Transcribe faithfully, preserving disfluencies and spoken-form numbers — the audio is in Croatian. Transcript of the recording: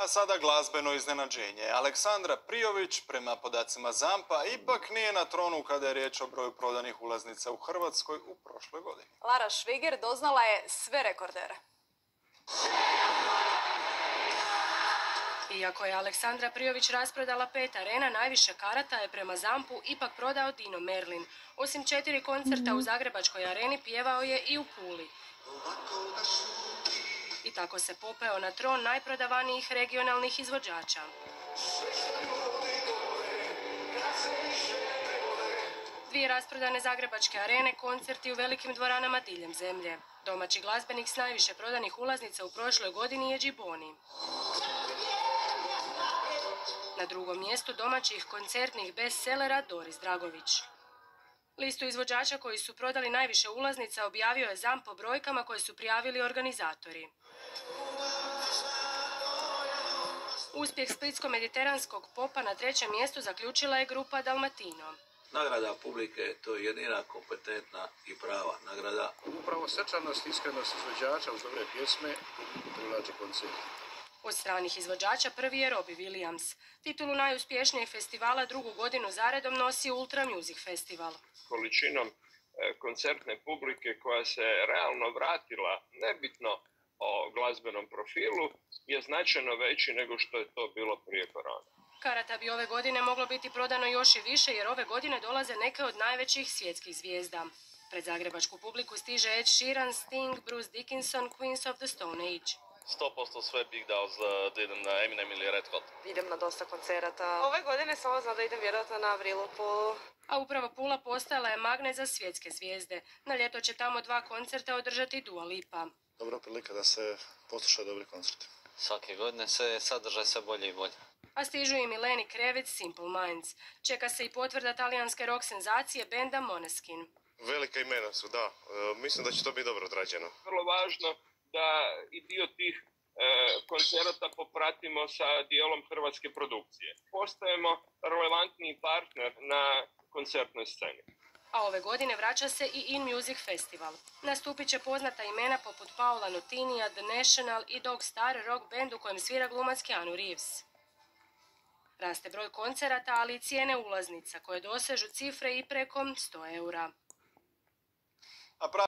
A sada glazbeno iznenađenje. Aleksandra Prijović, prema podacima ZAMP-a, ipak nije na tronu kada je riječ o broju prodanih ulaznica u Hrvatskoj u prošloj godini. Lara Šviger doznala je sve rekordere. Iako je Aleksandra Prijović rasprodala pet arena, najviše karata je prema ZAMP-u ipak prodao Dino Merlin. Osim četiri koncerta u Zagrebačkoj areni, pjevao je i u Puli. I tako se popeo na tron najprodavanijih regionalnih izvođača. Dvije rasprodane Zagrebačke arene, koncerti u velikim dvoranama diljem zemlje. Domaći glazbenik s najviše prodanih ulaznica u prošloj godini je Džiboni. Na drugom mjestu domaćih koncertnih bestsellera Doris Dragović. Listu izvođača koji su prodali najviše ulaznica objavio je ZAMP po brojkama koje su prijavili organizatori. Uspjeh splitsko-mediteranskog popa na trećem mjestu zaključila je grupa Dalmatino. Nagrada publike to je jedina kompetentna i prava nagrada. Upravo srčanost i iskrenost izvođača uz dobre pjesme privlači koncert. Od stranih izvođača prvi je Robbie Williams. Titulu najuspješnijeg festivala drugu godinu zaredom nosi Ultra Music Festival. Količinom koncertne publike koja se realno vratila, nebitno o glazbenom profilu, je značajno veći nego što je to bilo prije korona. Karata bi ove godine moglo biti prodano još i više jer ove godine dolaze neke od najvećih svjetskih zvijezda. Pred zagrebačku publiku stiže Ed Sheeran, Sting, Bruce Dickinson, Queens of the Stone Age. sto posto sve bih dao da idem na Eminem ili Red Hot. Idem na dosta koncerata. Ove godine samo znam da idem vjerojatno na Avril u Pulu. A upravo Pula postala je magnet za svjetske zvijezde. Na ljeto će tamo dva koncerta održati Dua Lipa. Dobra prilika da se posluša dobri koncert. Svake godine se sadržaj sve bolje i bolje. A stižu i Mileni Krevic, Simple Minds. Čeka se i potvrda talijanske rock senzacije benda Måneskin. Velika imena su, da. E, mislim da će to biti dobro odrađeno. Vrlo važno da i dio tih e, koncerata popratimo sa dijelom hrvatske produkcije. Postajemo relevantni partner na koncertnoj sceni. A ove godine vraća se i In Music Festival. Nastupit će poznata imena poput Paula Nutinija, The National i Dog Star, rock band u kojem svira glumac Keanu Reeves. Raste broj koncerata, ali i cijene ulaznica, koje dosežu cifre i preko sto eura.